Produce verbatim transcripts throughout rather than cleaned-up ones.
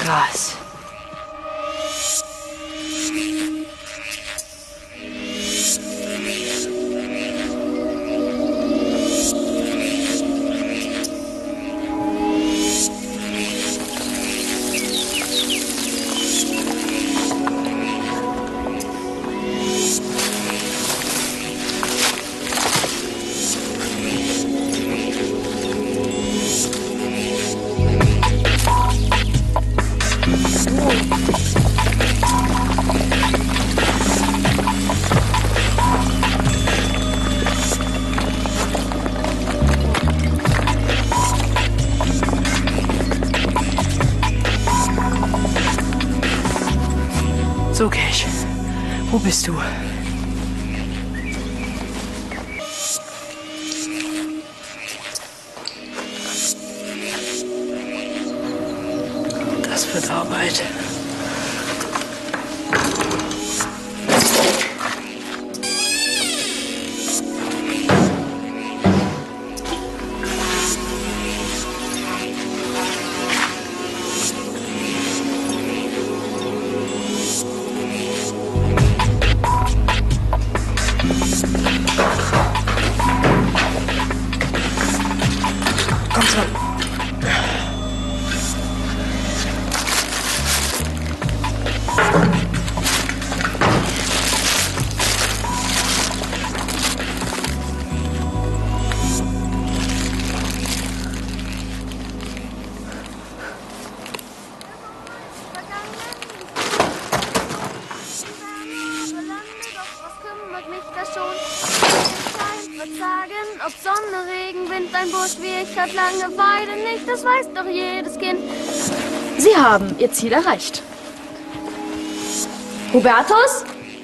Krass. So, Cash, wo bist du? Das wird Arbeit. Komm schon. Ob Sonne, Regen, Wind, ein Bursch wie ich hat Langeweile nicht, das weiß doch jedes Kind. Sie haben Ihr Ziel erreicht. Hubertus?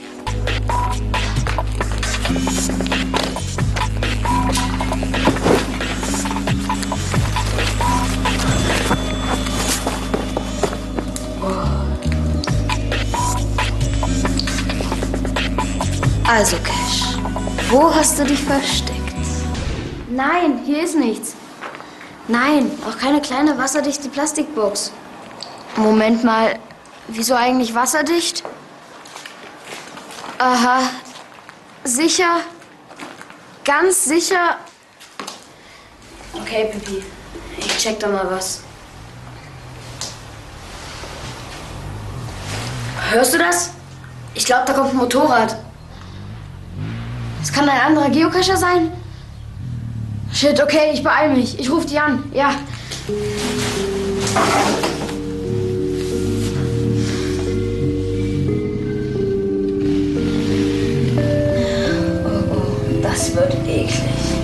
Also, Cash, wo hast du dich versteckt? Nein, hier ist nichts. Nein, auch keine kleine wasserdichte Plastikbox. Moment mal, wieso eigentlich wasserdicht? Aha, sicher, ganz sicher. Okay, Pipi, ich check da mal was. Hörst du das? Ich glaube, da kommt ein Motorrad. Es kann ein anderer Geocacher sein. Shit, okay, ich beeil mich. Ich rufe die an. Ja. Oh, oh, das wird eklig.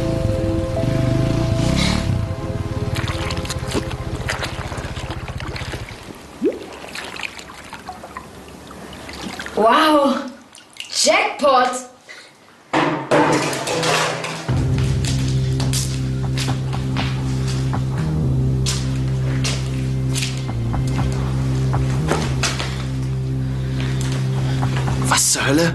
Wow! Jackpot! Was zur Hölle?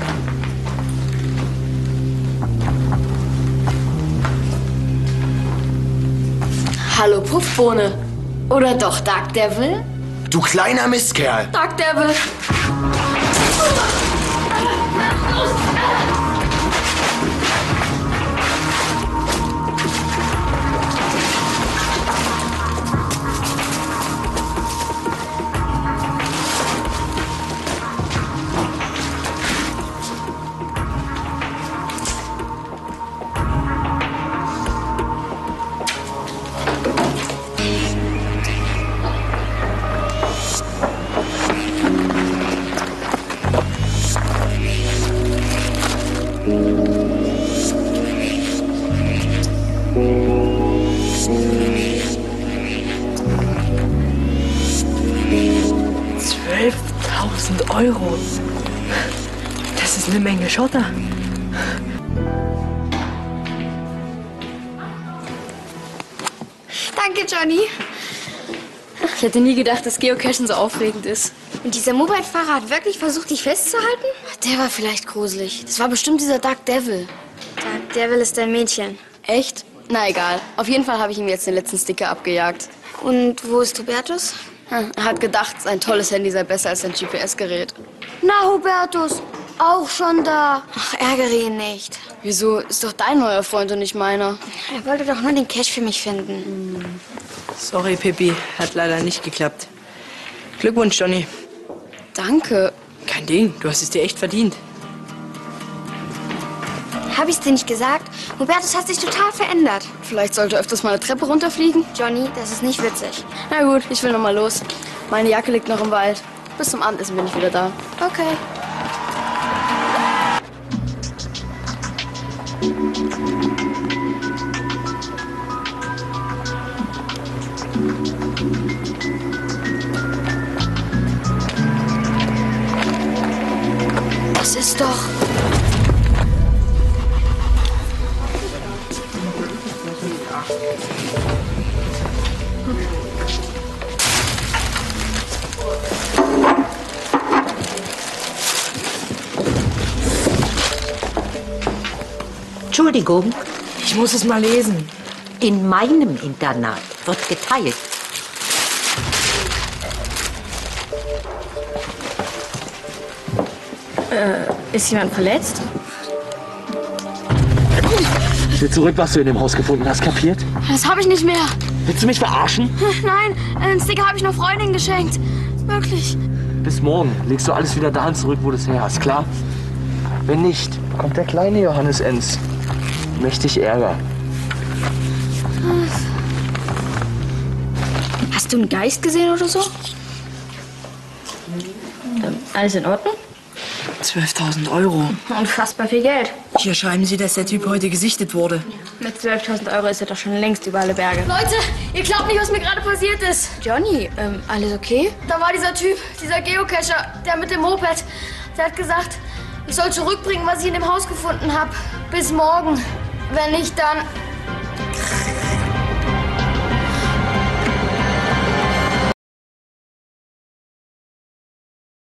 Hallo Puffbohne. Oder doch Dark Devil? Du kleiner Mistkerl! Dark Devil! zwölftausend Euro. Das ist eine Menge Schotter. Danke, Johnny. Ich hätte nie gedacht, dass Geocachen so aufregend ist. Und dieser Mobile-Fahrer hat wirklich versucht, dich festzuhalten? Der war vielleicht gruselig. Das war bestimmt dieser Dark Devil. Dark Devil ist ein Mädchen. Echt? Na egal. Auf jeden Fall habe ich ihm jetzt den letzten Sticker abgejagt. Und wo ist Hubertus? Er hat gedacht, sein tolles Handy sei besser als sein G P S-Gerät. Na, Hubertus, auch schon da. Ach, ärgere ihn nicht. Wieso? Ist doch dein neuer Freund und nicht meiner. Er wollte doch nur den Cash für mich finden. Sorry, Pippi. Hat leider nicht geklappt. Glückwunsch, Johnny. Danke. Kein Ding. Du hast es dir echt verdient. Hab ich's dir nicht gesagt? Hubertus hat sich total verändert. Vielleicht sollte er öfters mal eine Treppe runterfliegen. Johnny, das ist nicht witzig. Na gut, ich will noch mal los. Meine Jacke liegt noch im Wald. Bis zum Abendessen bin ich wieder da. Okay. Das ist doch... Entschuldigung, Ich muss es mal lesen. in meinem Internat wird geteilt. Ist jemand verletzt? Stell zurück, was du in dem Haus gefunden hast, kapiert? Das habe ich nicht mehr. Willst du mich verarschen? Nein, einen Sticker habe ich einer Freundin geschenkt. Wirklich. Bis morgen legst du alles wieder dahin zurück, wo du es her hast, klar? Wenn nicht, kommt der kleine Johannes Enz. Mächtig Ärger. Hast du einen Geist gesehen oder so? Ähm, alles in Ordnung? zwölftausend Euro. Unfassbar viel Geld. Hier schreiben Sie, dass der Typ heute gesichtet wurde. Mit zwölftausend Euro ist er doch schon längst über alle Berge. Leute, ihr glaubt nicht, was mir gerade passiert ist. Johnny, ähm, alles okay? Da war dieser Typ, dieser Geocacher, der mit dem Moped. Der hat gesagt, ich soll zurückbringen, was ich in dem Haus gefunden habe. Bis morgen. Wenn nicht, dann